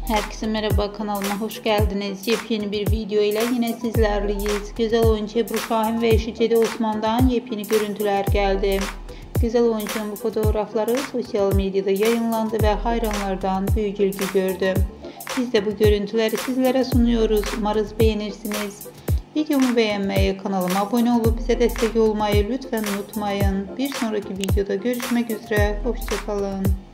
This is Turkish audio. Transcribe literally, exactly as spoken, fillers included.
Herkese merhaba, kanalıma hoş geldiniz. Yepyeni bir video ile yine sizlerleyiz. Güzel oyuncu Ebru, Şahi ve eşi Cedi Osman'dan yepyeni görüntüler geldi. Güzel oyuncunun bu fotoğrafları sosyal medyada yayınlandı ve hayranlardan büyük ilgi gördü. Biz de bu görüntüleri sizlere sunuyoruz. Umarız beğenirsiniz. Videomu beğenmeyi, kanalıma abone olup bize destek olmayı lütfen unutmayın. Bir sonraki videoda görüşmek üzere. Hoşça kalın.